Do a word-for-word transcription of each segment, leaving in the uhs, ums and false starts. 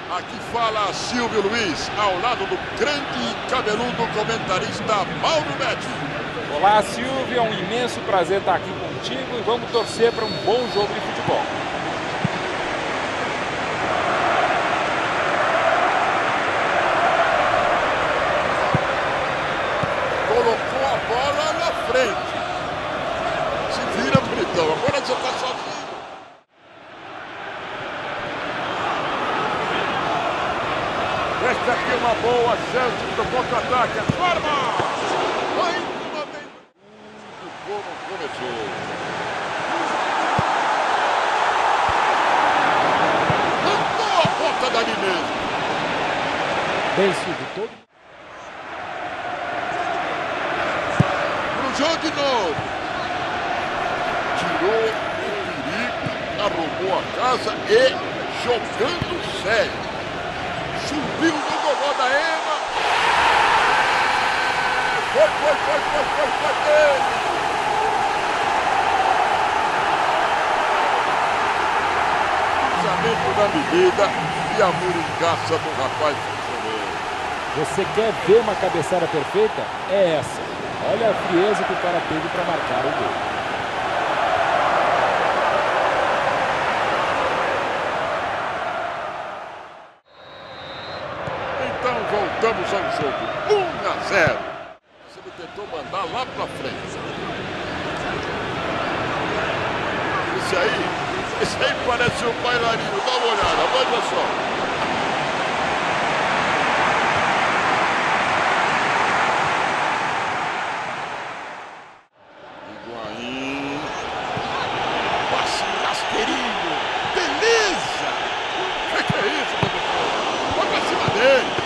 Aqui fala Silvio Luiz, ao lado do grande e cabeludo comentarista Mauro Betti. Olá, Silvio, é um imenso prazer estar aqui contigo e vamos torcer para um bom jogo de futebol. Colocou a bola na frente. Se vira, bonitão. Agora você está sozinho. Esta aqui é uma boa chance para o contra-ataque. Forma! Mais uma vez. Como começou. Mandou a ponta dali mesmo. Bem, Silvio, todo... Cruzou de novo. Tirou o perigo, arrumou a casa e jogando sério. Subiu no gogó da Ema. Foi, foi, foi, foi, foi, foi dele. Cruzamento da medida e a muringaça do rapaz funcionou. Você quer ver uma cabeçada perfeita? É essa. Olha a frieza que o cara teve para marcar o gol. Voltamos ao jogo, um a zero. Ele tentou mandar lá pra frente. Esse aí, esse aí parece um bailarino. Dá uma olhada, veja só. Higuaín. Passe rasteirinho. Beleza! O que, que é isso, professor? Vai pra cima dele.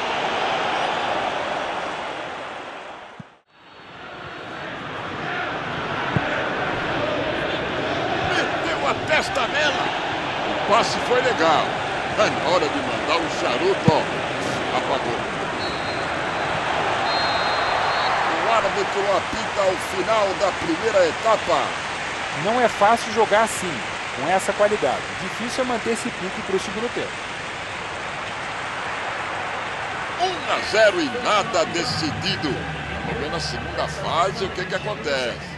Testa nela. O passe foi legal. Mas na hora de mandar o charuto, ó, apagou. O árbitro apita ao final da primeira etapa. Não é fácil jogar assim, com essa qualidade. Difícil é manter esse pique para o segundo tempo. um a zero e nada decidido. Vamos ver na segunda fase o que que acontece.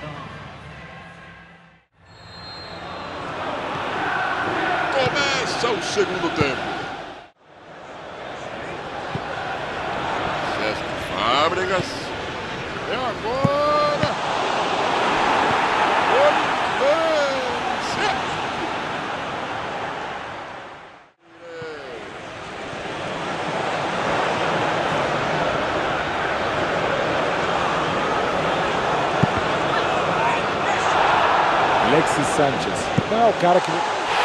Começa o segundo tempo. Sérgio Fábricas. É agora. Olivância. Alexis Sanchez. Não é o cara que...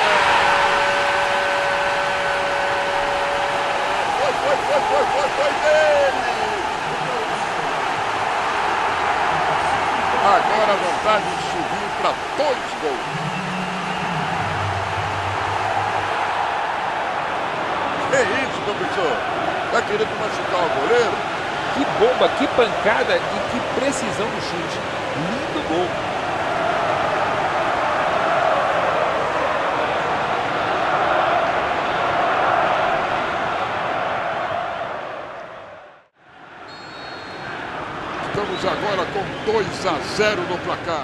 Foi, foi, foi, foi, foi dele! Agora a vantagem subiu para dois gols. Que isso, professor? Tá querendo machucar o goleiro? Que bomba, que pancada e que precisão no chute. Lindo gol. Estamos agora com dois a zero no placar.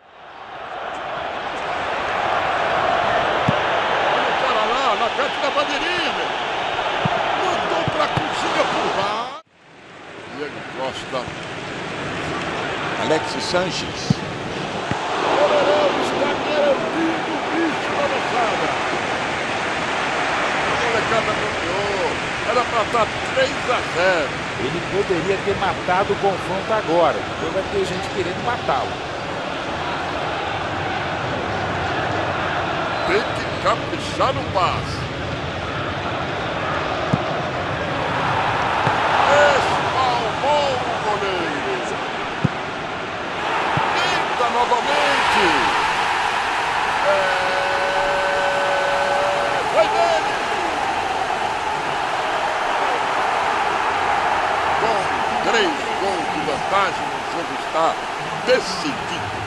Olha o cara lá, na frente da bandeirinha, meu. Mandou pra cozinha por lá. Diego Costa. Alexis Sanchez. O Goleirão está garantindo o bicho da moçada. A molecada bloqueou. Era pra estar três a zero. Ele poderia ter matado o confronto agora. Depois vai ter gente querendo matá-lo. Tem que caprichar no passe. Espalmou o goleiro. Tenta novamente. É... Foi dele. Com três gols de vantagem, o jogo está decidido.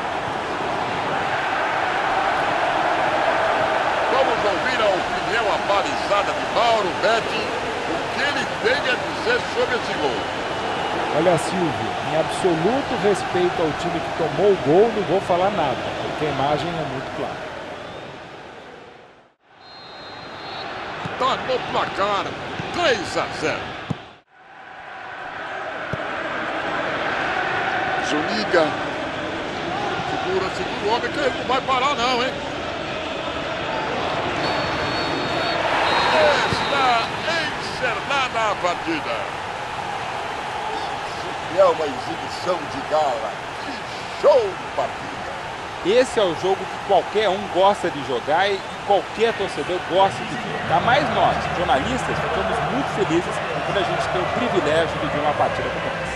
Vamos ouvir a opinião a risada de Mauro Betti. O que ele tem a dizer sobre esse gol? Olha, Silvio, em absoluto respeito ao time que tomou o gol, não vou falar nada, porque a imagem é muito clara. Tá no placar, três a zero. Zuniga. Segura, segura o homem que ele não vai parar não, hein? Está encerrada a partida. É uma exibição de gala. Que show de partida. Esse é o jogo que qualquer um gosta de jogar e qualquer torcedor gosta de ver. Ainda mais nós, jornalistas, ficamos muito felizes quando a gente tem o privilégio de ver uma partida como essa.